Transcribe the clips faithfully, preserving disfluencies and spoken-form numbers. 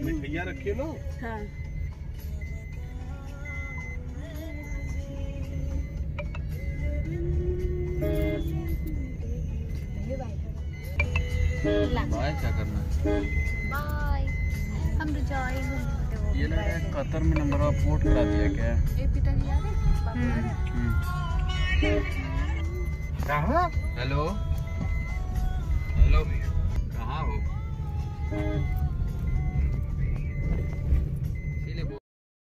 मिठाइयाँ रखी ना। हाँ। बाय क्या करना? बाय। हम तो जाएंगे वो। ये लग रहा है कतर में नंबर ऑफ पोर्ट करा दिया क्या? ये पिताजी आ रहे? कहाँ? हेलो हेलो भैया, कहाँ हो? इसीलिए बोल।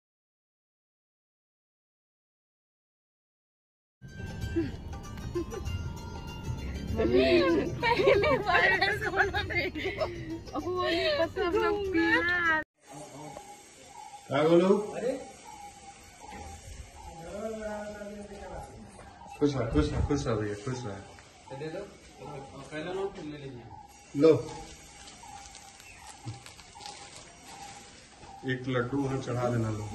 पहले बार सोना बेटी होली पर सब लोग पीना। क्या बोलो? खुश रहा, खुश रहा, खुश रहा भैया, खुश रहा। दे दो पहला नोट फिर ले लीजिए। लो एक लड्डू वहाँ चढ़ा देना। लो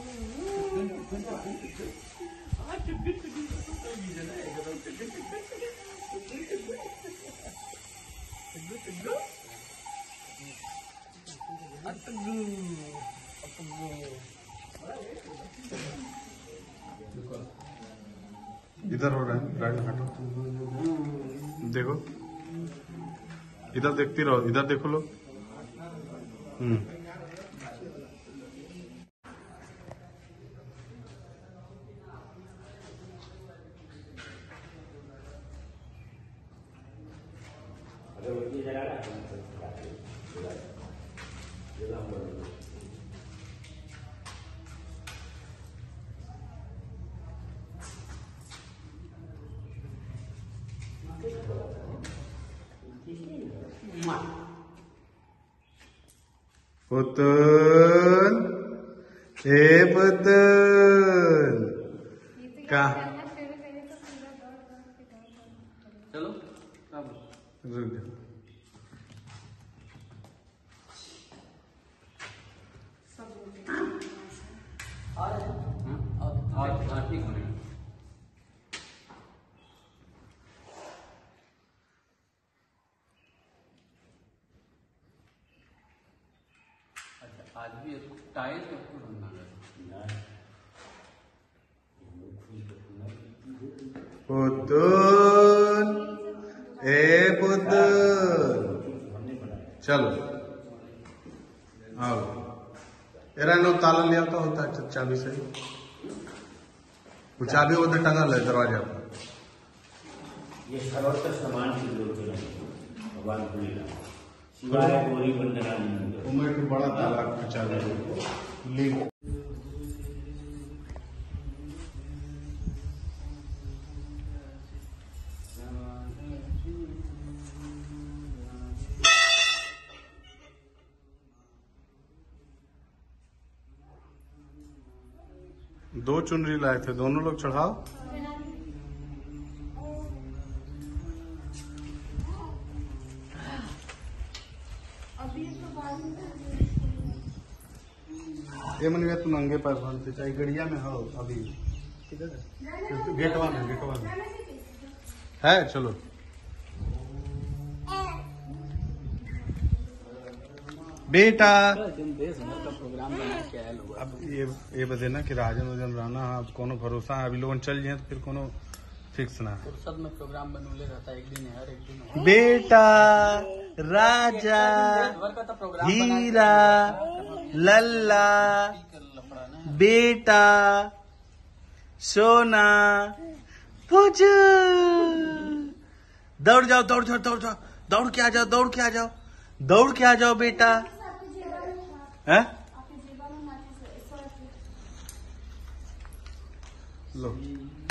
इधर हो रहा है, राइट हटो। देखो इधर देखती रहो, इधर देखो लो। हम्म पुतुल, ए पुतुल, का चलो रुक जाओ। और ठीक होने आज भी टाइल सबको ढूंढना है। पुतुल, ए पुतुल, चलो आओ। एरा नो ताला लिया तो होता है चाबी से। वो चाबी उधर टंगा है दरवाजा पर। ये सर्वत्र समान चीज भगवान भूलेगा शिवाय गौरी वंदना उम्र के बड़ा ताला की चाबी ली। दो चुनरी लाए थे, दोनों लोग चढ़ाओ। ये मन में तुम नंगे पैर बांधते चाहे गड़िया में हो अभी। किधर है? गेटवा में, गेटवा में है। चलो बेटा। प्रोग्राम बना के आए लोग। अब ये ये बता ना कि राजन वजन रहना अब कोनो भरोसा है। अभी लोग चल जाए तो फिर कोनो फिक्स ना है। फुर्सत में प्रोग्राम बनूले रहता है, एक दिन है, हर एक दिन है। बेटा राजा हीरा लल्ला बेटा सोना पूजू। दौड़ जाओ, दौड़ जाओ, दौड़ जाओ, दौड़ के आ जाओ, दौड़ के आ जाओ, दौड़ के आ जाओ बेटा। हैं? लो